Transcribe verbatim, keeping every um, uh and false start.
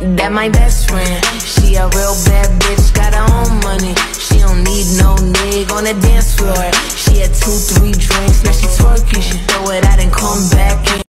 That my best friend. She a real bad bitch, got her own money. She don't need no nigga on the dance floor. She had two, three drinks, now she twerking. She throw it out and come back in.